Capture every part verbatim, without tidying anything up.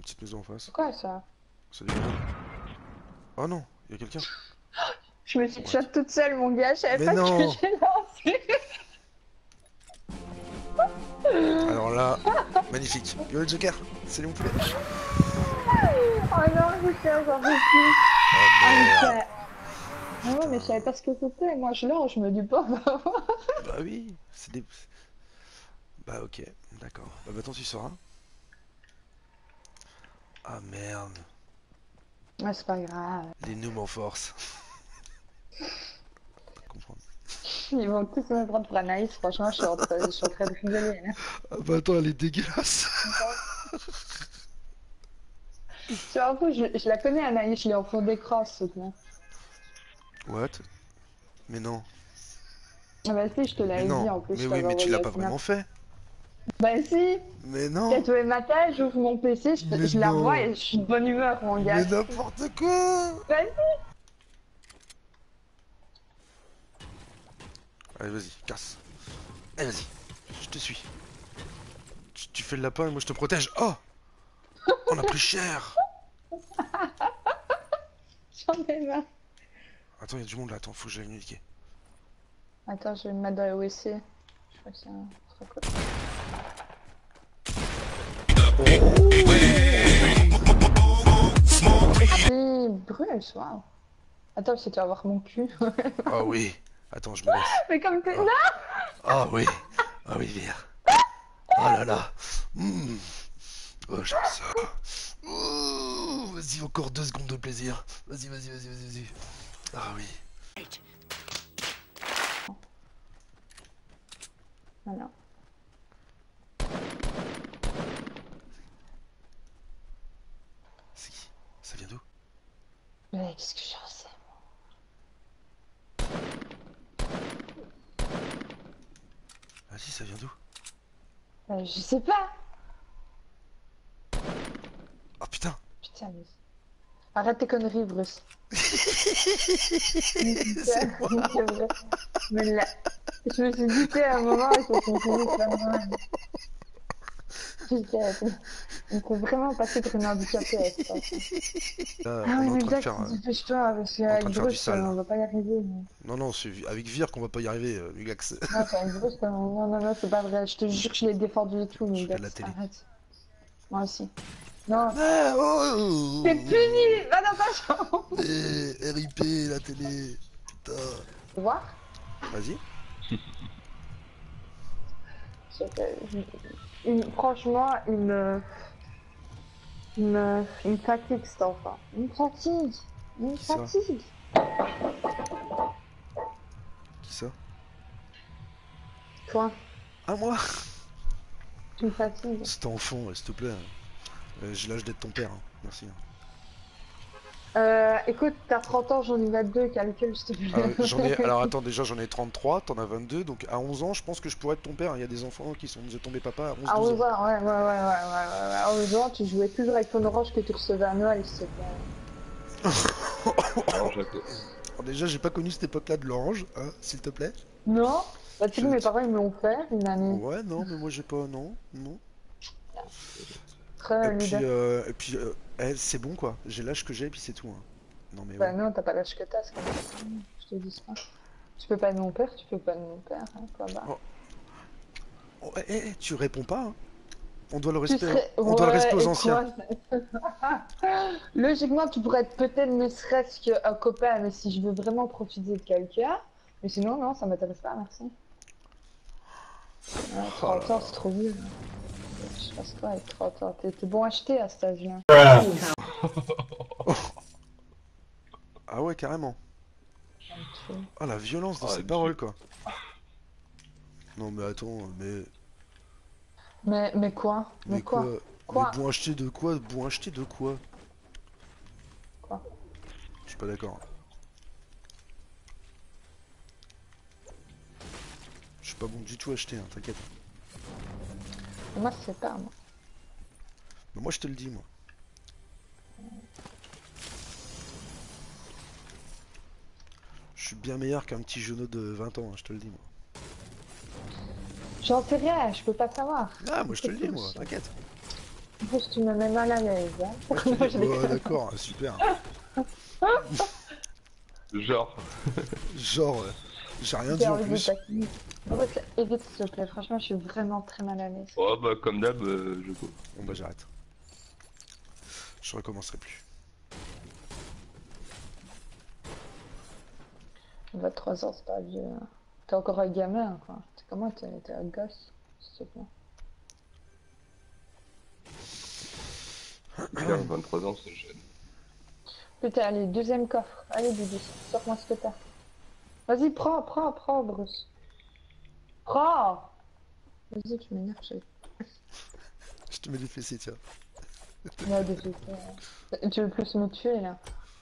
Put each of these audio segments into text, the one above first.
petite maison en face. Quoi ça? Ça dit rien. Oh non, il y a quelqu'un. Je me suis What? shot toute seule, mon gars, je savais Mais pas non. que j'ai lancé. Alors là, magnifique. Yo le Joker, salut mon poulet. Oh non, putain, j'en peux plus. Oh Ah, mais merde. ça- Ah ouais, mais je savais pas ce que c'était. Moi, je lance, je me dis pas, on va voir. Bah oui, c'est des... Bah ok, d'accord. Bah maintenant tu sauras. Ah merde. Ouais, c'est pas grave. Les noobs en force. Pas comprendre. Ils vont tous me prendre pour Anaïs, franchement, je suis en train, je suis en train de rigoler. Là. Ah bah attends, elle est dégueulasse. Tu vois, un peu, je, je la connais, Anaïs, je l'ai en fond d'écran, ce truc-là. What? Mais non. Ah bah si, je te Mais l'avais dit, non. en plus, Mais je oui, t'avais mais tu envoyé l'as la pas snap. vraiment fait. Bah si. Mais T'as non. trouvé ma tâche, j'ouvre mon P C, je, Mais je la non. revois et je suis de bonne humeur, mon gars. Mais n'importe quoi. Vas-y. Allez, vas-y, casse. Allez, vas-y. Je te suis. Tu, tu fais le lapin et moi je te protège. Oh. On a pris cher. J'en ai marre. Attends, il y a du monde là. Attends, faut que j'aille niquer. Attends, je vais me mettre dans le W C. Je crois que c'est un truc quoi. Si, Bruce, waouh. Attends, si tu vas voir mon cul. Ah oui. Attends, je me laisse. Mais comme t'es Oh. là. Ah oui. Ah oui, vire. Oh là là. Mmh. Oh, j'aime ça. Ouh, vas-y, encore deux secondes de plaisir. Vas-y, vas-y, vas-y, vas-y, vas-y. Ah oui. Voilà. C'est qui? Ça vient d'où? Mais qu'est-ce que j'en sais? Vas-y, ça vient d'où? Euh, je sais pas. Oh putain. Putain, mais... Arrête tes conneries, Bruce. C'est quoi? C'est vrai. Mais là... Je me suis douté à un moment et je me suis dit, c'est pas normal. Putain, il faut vraiment passer pour une handicapée à ce Là, Ah on oui, est en mais train de Jack, faire. un- dépêche-toi, parce en train qu'avec de faire du Bruce, sale, là. on va pas y arriver. Mais... Non, non, c'est avec Vire qu'on va pas y arriver, euh, Mugax. Non, c'est avec Bruce, non, non, non, non, c'est pas vrai. Je te jure que je l'ai défendu et tout, Je mais regarde la Jack, télé. arrête. Moi aussi. Non, Ah, oh, t'es puni. Va dans ta chambre. Eh, R I P, la télé. Putain. Tu veux voir? Vas-y. Il- Franchement, il me... Il me... Il me fatigue, cet enfant. Il me fatigue. Il me Qui ça? fatigue. Qui ça? Toi, Ah, moi? tu me fatigues. Cet enfant, s'il te plaît. Euh, J'ai l'âge d'être ton père, hein. Merci. Euh, écoute, t'as trente ans, j'en ai vingt-deux, calcule, s'il te plaît. Ah, ouais, j'en ai... Alors attends, déjà j'en ai trente-trois, t'en as vingt-deux, donc à onze ans, je pense que je pourrais être ton père. Il y a des enfants qui sont déjà tombés papa à onze À douze onze ans. ans, ouais, ouais, ouais, ouais, ouais, ouais, ouais. À onze ans, tu jouais toujours avec ton orange que tu recevais à Noël, s'il te plaît. Alors, je la- Alors déjà, j'ai pas connu cette époque-là de l'orange, hein, s'il te plaît. Non? Bah, tu sais Je- que mes parents, ils me l'ont fait, une année. Ouais, non, mais moi j'ai pas, non, non. Très Et puis, leader. euh, et puis, euh, eh, c'est bon quoi. J'ai l'âge que j'ai, et puis c'est tout. Hein. Non mais Bah ouais. non, t'as pas l'âge que t'as, c'est comme ça. Je te dis ça. Tu peux pas de mon père, tu peux pas de mon père, hein, quoi, bah. Oh. Oh, eh, eh, tu réponds pas. Hein. On doit le Tu respect. serais- On doit le Ouais, respect aux et anciens. quoi Logiquement, tu pourrais être peut-être ne serait-ce qu'un copain, mais si je veux vraiment profiter de quelqu'un. Mais sinon, non, ça m'intéresse pas, merci. Ouais, trente ans, c'est trop vieux. Je fasse quoi avec trente ans? T'es t'es bon acheté à cet âge-là. Ah ouais, carrément. Ah la violence dans Ah, ces Dieu. paroles quoi. Non mais attends, mais. Mais, mais quoi? Mais, Mais quoi? quoi, Quoi? Mais bon acheter de quoi Bon acheter de quoi Quoi? Je suis pas d'accord. Je suis pas bon du tout à acheter, hein, t'inquiète. Moi, je sais pas, moi. Mais moi je te le dis moi. Je suis bien meilleur qu'un petit genou de vingt ans, hein, je te le dis moi. J'en sais rien, je peux pas savoir. Ah moi je te le dis moi, t'inquiète. En plus, tu me mets mal à l'aise. Hein. Non, je Ouais, déconne. d'accord, super. Genre. Genre, euh, j'ai rien J'ai dit en envie de plus. taquiner. Bref, évite s'il te plaît, franchement, je suis vraiment très mal à l'aise. Oh bah comme d'hab, euh, je go. Bon bah j'arrête. Je recommencerai plus. vingt-trois ans, c'est pas vieux. Hein. T'es encore un gamin, quoi. T'es comment t'es t'es un gosse, s'il te plaît. C'est clair, vingt-trois ans, c'est jeune. Putain, allez, deuxième coffre. Allez, Didi, sors-moi ce que t'as. Vas-y, prends, prends, prends, Bruce. Prends. Vas-y, tu m'énerves, chérie. Je te mets les fessées, tiens. Là, des trucs, euh, tu veux plus me tuer, là.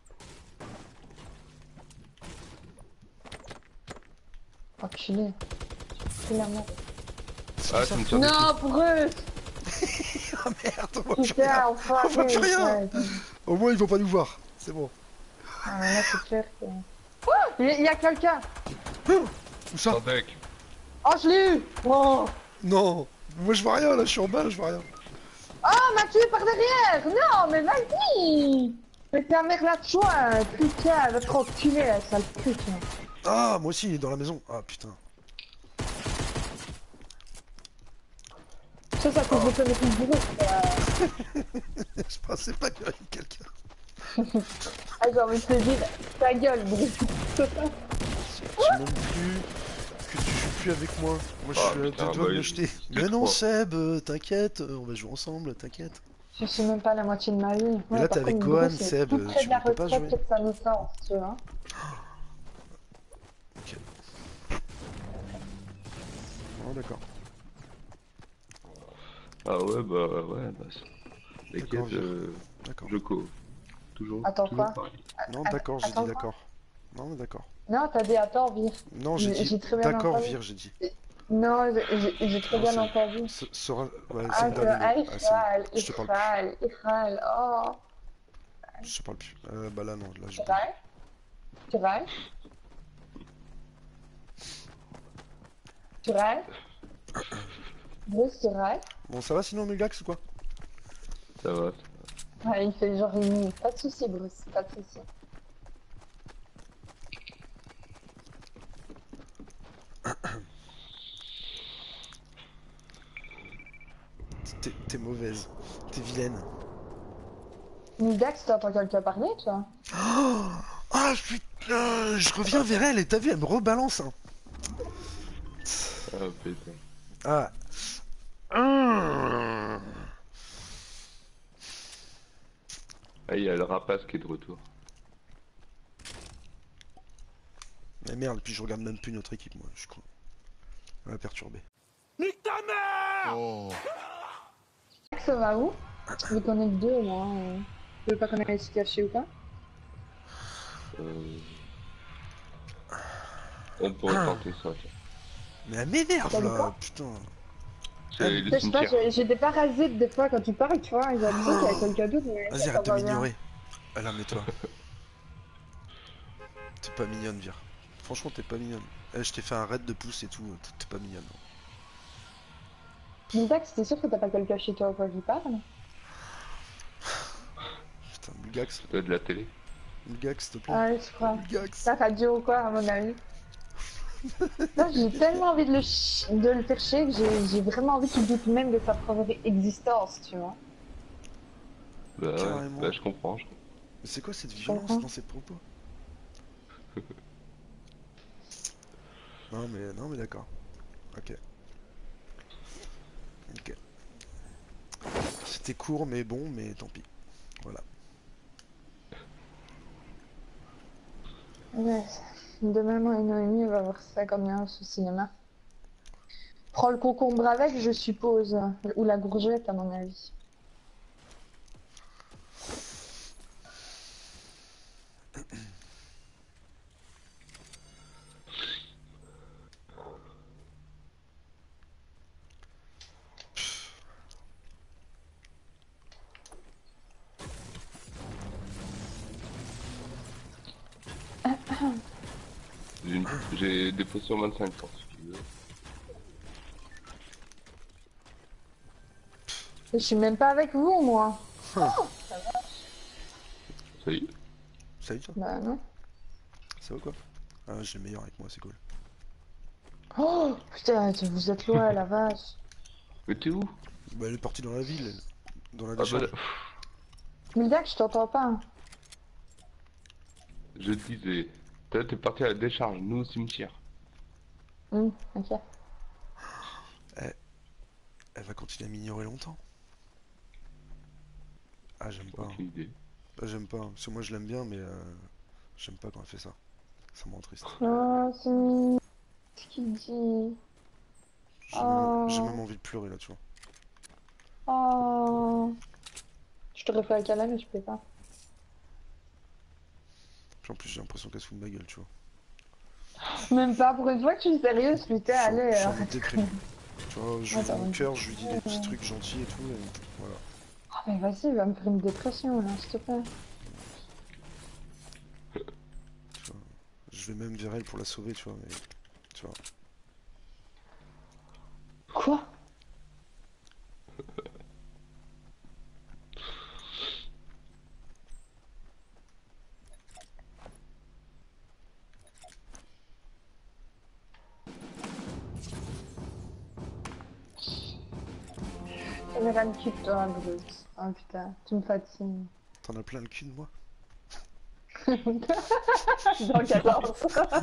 Enculé. Tu la mort. ça. Ah, tu me tires dessus. Non, Bruce. Ah merde, on voit plus Putain, rien. enfin. On voit plus rien. Ouais. Au moins ils vont pas nous voir. C'est bon. Ah, mais là, c'est clair que... Oh, il y a, il y a quelqu'un. Où ça? Un deck. Oh, je l'ai eu. Oh. Non. Moi je vois rien là, je suis en bas, là, je vois rien. Oh, m'a tué par derrière. Non, mais vas-y. Mais ta mère la chouin. Putain, elle va te enculer, la sale pute. Hein. Ah, moi aussi il est dans la maison. Ah putain. Ça, ça cause de connaître une bourreau. Euh... Je pensais pas qu'il y avait quelqu'un. Ah, j'ai envie de te dire, ta gueule, Bruce. Je sais même plus que tu joues plus avec moi. Moi je Ah, suis à putain, deux doigts de bah, me jeter. c'est Mais non trop. Seb, euh, t'inquiète, euh, on va jouer ensemble, t'inquiète. Je suis même pas à la moitié de ma vie. Mais Ouais, là, par t'es avec contre, Gohan, Bruce, il est Seb, tout près tu de la peux pas retraite jouer. de sa naissance, tu vois. Oh d'accord. Ah ouais, bah ouais, bah ça. D'accord, T'inquiète, vieux. euh, D'accord. je co. Toujours. Attends, toujours quoi? pareil. Non Att- d'accord, j'ai dit attends, quoi? d'accord. Non mais d'accord. Non, t'as dit attends, Vire. Non j'ai J'ai- dit j'ai très bien d'accord entendu. Vire, j'ai dit. Non, j'ai- j'ai j'ai très Non, bien c'est- entendu. Ce sera... Ouais, c'est Ah, le que dernier ah, mot. Ah, c'est bon. Israël, Je te parle plus. Israël, Israël, oh. Je te parle plus. Euh, bah là non, là je... Israël? Israël? Israël? Bruce, Israël? Bon ça va sinon Mugax ou quoi? Ça va. Ouais, il fait genre une nuit. Pas de soucis, Bruce, pas de soucis. T'es t'es mauvaise. T'es vilaine. Nidax, t'entends quelqu'un parler, toi? Ah putain, je reviens vers elle et t'as vu, elle me rebalance. Hein. Ah putain. Ah. Hum. Ah, il y a le rapace qui est de retour. Mais merde, puis je regarde même plus notre équipe, moi, je crois. Elle va perturber. Oh. Ça va où? Vu qu'on est que deux, moi. Euh... Tu veux pas qu'on aille se cacher ou pas? Euh... On pourrait tenter ça. tiens. Mais elle m'énerve T'as dit là, quoi? putain. C'est Je le sais pas, cimetière. j'ai j'ai des parasites des fois quand tu parles, tu vois, j'ai l'impression qu'il y a quelqu'un d'autre, mais Vas-y, ça arrête de va bien. m'ignorer. Allez, mets-toi. T'es pas mignonne, Vire. Franchement, t'es pas mignonne. Eh, je t'ai fait un raid de pouce et tout, t'es- t'es pas mignonne. Nidax, t'es sûr que t'as pas quelqu'un chez toi quoi qui parle? Putain, Mulgax, Ça doit être de la télé. Mulgax, s'il te plaît. Ouais, je crois. Mulgax. Ta radio ou quoi, à mon avis. Là, j'ai tellement envie de le, ch... de le faire chier que j'ai j'ai vraiment envie qu'il doute même de sa propre existence, tu vois. Bah ouais, Carrément. bah je comprends. Je... Mais c'est quoi cette violence comprends. dans ces propos? Non mais, non mais d'accord. Ok. Ok. C'était court mais bon, mais tant pis. Voilà. Ouais. Demain, moi et Noémie, on va voir ça quand même au cinéma. Prends le concombre avec, je suppose. Ou la courgette, à mon avis. J'ai une- J'ai des potions vingt-cinq ans si tu veux. Je suis même pas avec vous, moi. Hum. Salut. Salut toi, Bah non. ça va quoi? Ah, j'ai le meilleur avec moi, c'est cool. Oh putain, vous êtes loin, la vache. Mais t'es où? Bah, elle est partie dans la ville, elle. Dans la Ah bah décharge. là. Mildac, je t'entends pas. Je disais, toi t'es parti à la décharge, nous au cimetière. Hum, ok. Elle va continuer à m'ignorer longtemps. Ah, j'aime pas. hein. Aucune idée. Ah, j'aime pas. hein. Parce que moi, je l'aime bien, mais euh, j'aime pas quand elle fait ça. Ça me rend triste. Oh, c'est mignon. Ce qu'il dit. J'ai même... j'ai Oh. même envie de pleurer là, tu vois. Oh. Je t'aurais fait un câlin, mais je peux pas. Puis en plus, j'ai l'impression qu'elle se fout de ma gueule, tu vois. Même pas, pour une fois que je suis sérieuse, putain, Je suis en- allez. je suis en euh. mode déprime. Tu vois, je lui Attends, mon vas-y. cœur, je lui dis des petits trucs gentils et tout, et voilà. Ah, mais vas-y, va me faire une dépression, là, s'il te plaît. Tu vois. Je vais même vers elle pour la sauver, tu vois, mais... Tu vois. Quoi? Elle a le cul de toi, brute. Oh putain, tu me fatigues. T'en as plein le cul de moi? Dans quatorze.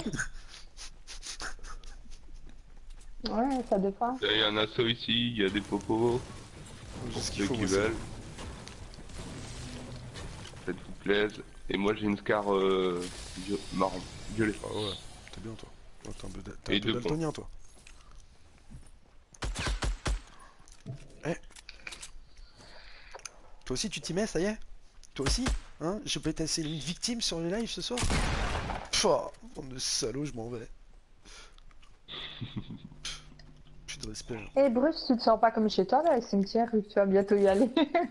Ouais, ça dépend. Il y a un assaut ici, il y a des popos. J'ai ce qu'il Ceux faut, qui moi, c'est veulent. Ça te plaise. Et moi j'ai une scar euh, vio- marron, violet. bon. Ah ouais, t'es bien, toi. Oh, t'es un peu, da- t'es Et un peu deux daltonien, toi. Eh. Toi aussi, tu t'y mets, ça y est? Toi aussi? Hein? Je peux être assez une victime sur les lives ce soir? Pouah, bande de salauds, je m'en vais. Plus de respect. hein. Eh Bruce, tu te sens pas comme chez toi là, le cimetière, vu que tu vas bientôt y aller.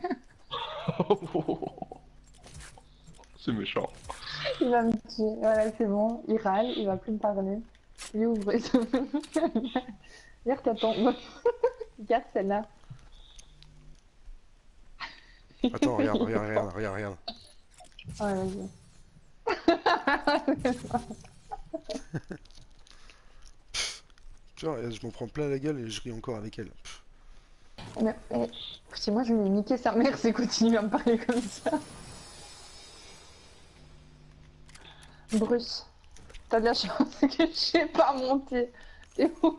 C'est méchant. Il va me tuer. Voilà, c'est bon, il râle, il va plus me parler. Il est où Bruce? Regarde ta tombe. Regarde celle-là. Attends, regarde, regarde, regarde, regarde, regarde. Ouais, vas-y. Tu vois, je m'en prends plein la gueule et je ris encore avec elle. Pff. Mais, mais, si moi je lui ai niqué sa mère, c'est continue à me parler comme ça. Bruce, t'as de la chance que je sais pas monter. T'es où?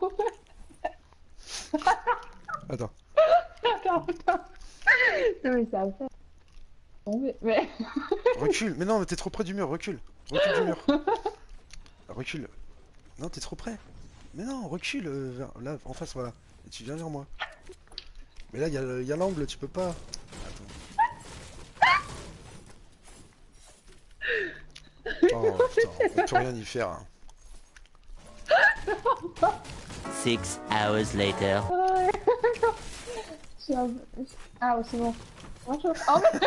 Attends. Attends, attends. Non mais ça va faire tomber. Mais Recule, mais non, mais t'es trop près du mur, recule. Recule du mur. Recule. Non, t'es trop près. Mais non, recule, euh, vers... là, en face, voilà. Et tu viens vers moi. Mais là, il y a, le- y a l'angle, tu peux pas. Attends. Oh putain, on peut rien y faire. hein. Six hours later. ouais. Je suis un peu- Ah, c'est bon. Bonjour. Oh mais,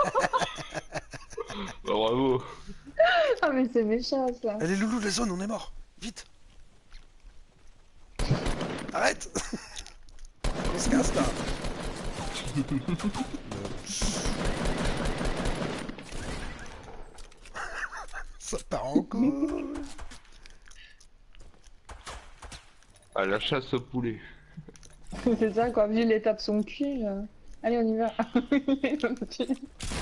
Bah, bravo. oh, mais c'est méchant ça. Allez, loulou, la zone, on est mort. Vite. Arrête. On se casse là. Ça part en couille. À la chasse au poulet. C'est ça quoi, vu l'état de son cul. euh. Allez, on y va. Il va me tuer.